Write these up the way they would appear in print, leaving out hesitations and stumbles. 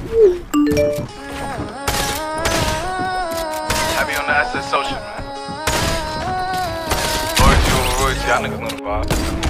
I be on the SS social, man. Royalty, y'all niggas know the vibe.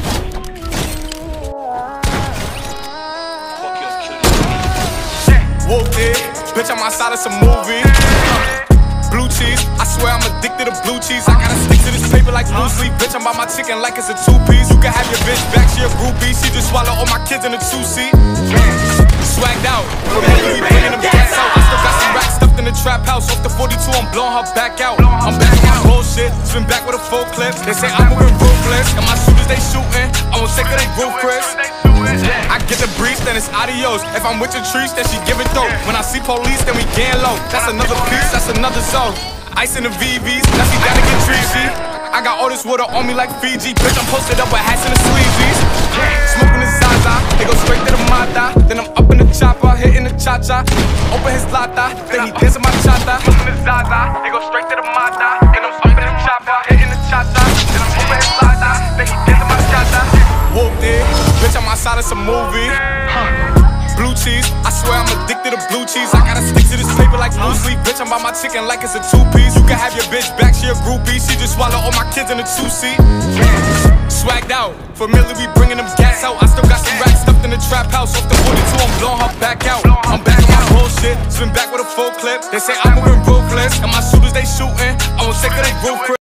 Whoopty, bitch, I'm outside of some movie. Blue cheese, I swear I'm addicted to blue cheese. I gotta stick to this paper like blue sleep. Bitch, I'm by my chicken like it's a two-piece. You can have your bitch back, she a groupie. She just swallow all my kids in a two-seat. Swagged out, we bringing them gas out. I still got some racks stuffed in the trap house. Off the 42, I'm blowing her back out. I'm back on my bullshit, spin back with a full clip. They say I'm moving ruthless, and my shooters they shooting. I won't take her, they roof Chris. I get the breeze, then it's adios. If I'm with your trees, then she give it dope. When I see police, then we gang low. That's another piece, that's another zone. Ice in the VVs, now she gotta get treachy. I got all this water on me like Fiji. Bitch, I'm posted up with hats and the sleeveys. Smoking the Zaza, they go straight to the Mata. Then I'm up in the chopper, hitting the cha-cha. Open his lata, then he dancing my chata. Smoking the Zaza, they go straight to the Mata. Then I'm up in the chopper, hitting the cha-cha. Then I'm open his lata, then he dancing my chata. Whoopty, bitch, I'm outside of some movie. Blue cheese, I swear I'm addicted to blue cheese. I gotta stick to this paper like blue sleep. Bitch, I'm by my chicken like it's a two-piece. You can have your bitch back, she a groupie. She just swallow all my kids in a two-seat. Swagged out, familiar, we bringing them gas out. I still got some racks stuffed in the trap house. Off the 42, I'm blowing her back out. I'm back on my bullshit, spin back with a full clip. They say I'm moving ruthless, and my shooters they shooting. I won't take her, they roof Chris.